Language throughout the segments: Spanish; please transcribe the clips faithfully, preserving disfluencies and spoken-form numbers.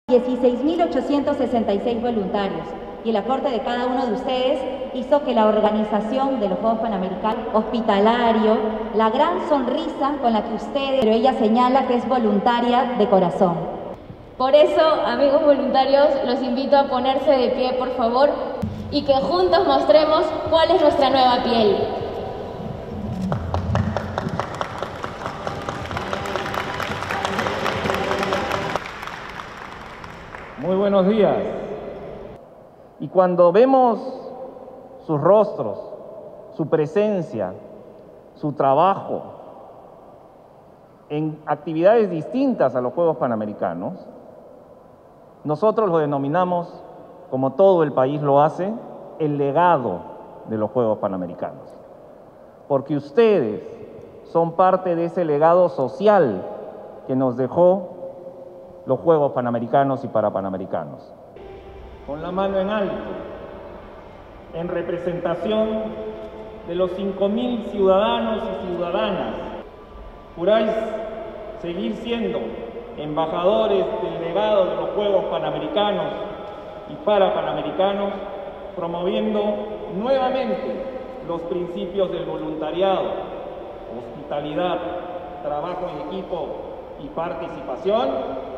dieciséis mil ochocientos sesenta y seis voluntarios, y el aporte de cada uno de ustedes hizo que la organización de los Juegos Panamericanos, hospitalario, la gran sonrisa con la que ustedes, pero ella señala que es voluntaria de corazón. Por eso, amigos voluntarios, los invito a ponerse de pie, por favor, y que juntos mostremos cuál es nuestra nueva piel. Muy buenos días. Y cuando vemos sus rostros, su presencia, su trabajo en actividades distintas a los Juegos Panamericanos, nosotros lo denominamos, como todo el país lo hace, el legado de los Juegos Panamericanos. Porque ustedes son parte de ese legado social que nos dejó los Juegos Panamericanos y Parapanamericanos. Con la mano en alto, en representación de los cinco mil ciudadanos y ciudadanas, juráis seguir siendo embajadores del legado de los Juegos Panamericanos y Parapanamericanos, promoviendo nuevamente los principios del voluntariado, hospitalidad, trabajo en equipo y participación,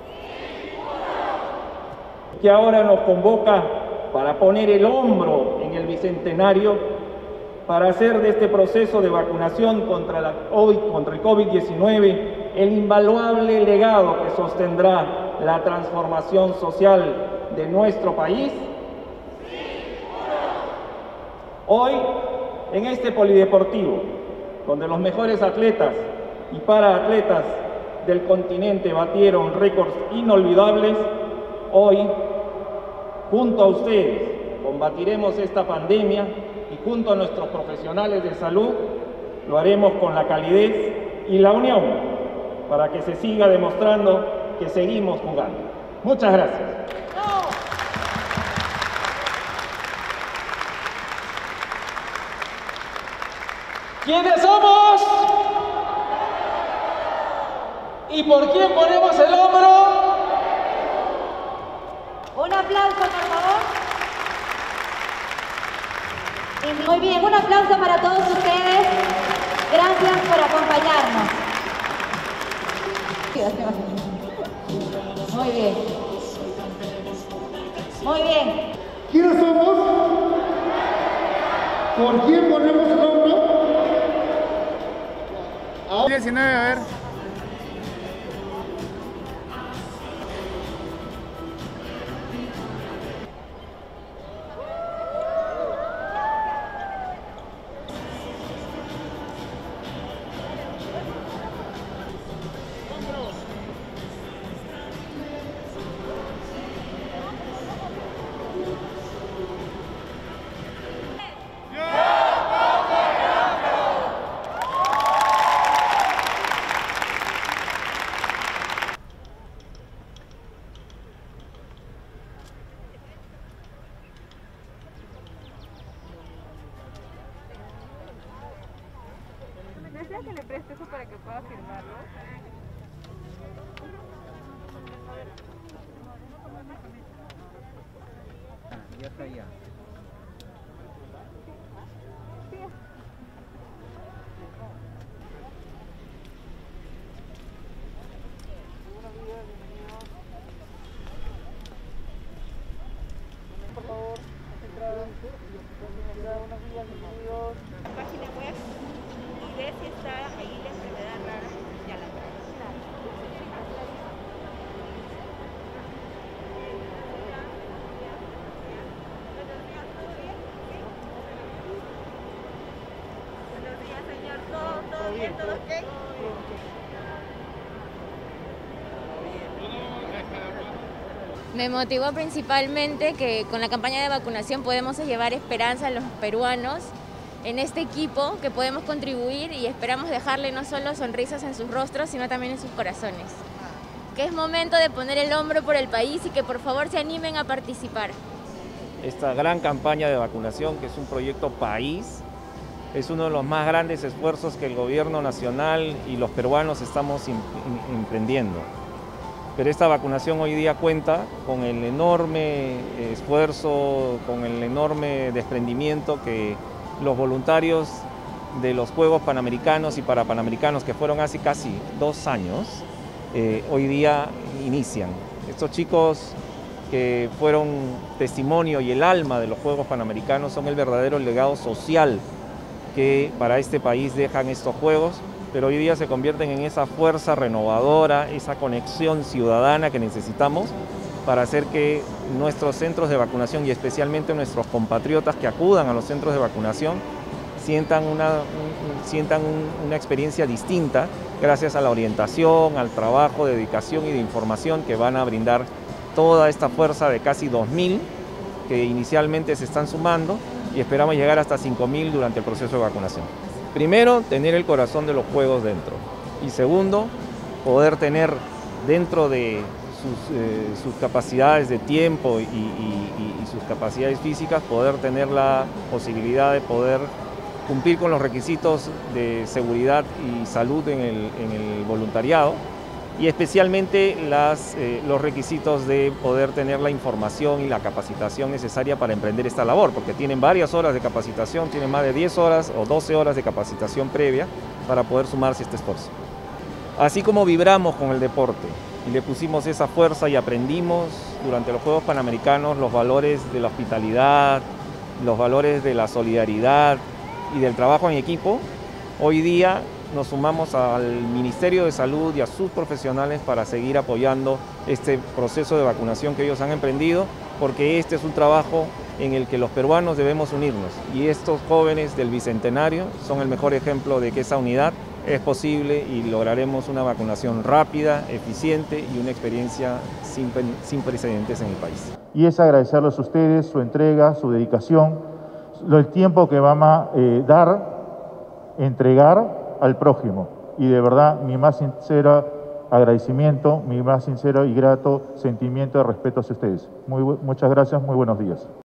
que ahora nos convoca para poner el hombro en el Bicentenario para hacer de este proceso de vacunación contra, la contra el COVID diecinueve el invaluable legado que sostendrá la transformación social de nuestro país. Hoy, en este polideportivo, donde los mejores atletas y paraatletas del continente batieron récords inolvidables, hoy, junto a ustedes, combatiremos esta pandemia y junto a nuestros profesionales de salud, lo haremos con la calidez y la unión para que se siga demostrando que seguimos jugando. Muchas gracias. ¿Quiénes somos? ¿Y por quién ponemos el hombro? Un aplauso, por favor. Muy bien, un aplauso para todos ustedes. Gracias por acompañarnos. Muy bien. Muy bien. ¿Quiénes somos? ¿Por quién ponemos el hombro? diecinueve, a ver. ¿Desea que le preste eso para que pueda firmarlo? Ah, ya está ya. Por favor, buenos días, bienvenidos. Página web y ve si está ahí la enfermedad rara, ya la trae. Buenos días, señor. ¿Todo, todo bien? ¿Todo ok? Me motivó principalmente que con la campaña de vacunación podemos llevar esperanza a los peruanos en este equipo, que podemos contribuir y esperamos dejarle no solo sonrisas en sus rostros, sino también en sus corazones. Que es momento de poner el hombro por el país y que por favor se animen a participar. Esta gran campaña de vacunación, que es un proyecto país, es uno de los más grandes esfuerzos que el gobierno nacional y los peruanos estamos emprendiendo. pero esta vacunación hoy día cuenta con el enorme esfuerzo, con el enorme desprendimiento que los voluntarios de los Juegos Panamericanos y Parapanamericanos, que fueron hace casi dos años, eh, hoy día inician. Estos chicos que fueron testimonio y el alma de los Juegos Panamericanos son el verdadero legado social que para este país dejan estos Juegos, pero hoy día se convierten en esa fuerza renovadora, esa conexión ciudadana que necesitamos para hacer que nuestros centros de vacunación y especialmente nuestros compatriotas que acudan a los centros de vacunación sientan una, un, sientan un, una experiencia distinta gracias a la orientación, al trabajo de dedicación y de información que van a brindar toda esta fuerza de casi dos mil que inicialmente se están sumando y esperamos llegar hasta cinco mil durante el proceso de vacunación. Primero, tener el corazón de los Juegos dentro y segundo, poder tener dentro de sus, eh, sus capacidades de tiempo y, y, y, y sus capacidades físicas, poder tener la posibilidad de poder cumplir con los requisitos de seguridad y salud en el, en el voluntariado y especialmente las, eh, los requisitos de poder tener la información y la capacitación necesaria para emprender esta labor, porque tienen varias horas de capacitación, tienen más de diez horas o doce horas de capacitación previa para poder sumarse a este esfuerzo. Así como vibramos con el deporte y le pusimos esa fuerza y aprendimos durante los Juegos Panamericanos los valores de la hospitalidad, los valores de la solidaridad y del trabajo en equipo, hoy día nos sumamos al Ministerio de Salud y a sus profesionales para seguir apoyando este proceso de vacunación que ellos han emprendido, porque este es un trabajo en el que los peruanos debemos unirnos y estos jóvenes del Bicentenario son el mejor ejemplo de que esa unidad es posible y lograremos una vacunación rápida, eficiente y una experiencia sin, sin precedentes en el país. Y es agradecerles a ustedes su entrega, su dedicación, el tiempo que van a eh, dar, entregar al prójimo. Y de verdad, mi más sincero agradecimiento, mi más sincero y grato sentimiento de respeto hacia ustedes. Muy, muchas gracias, muy buenos días.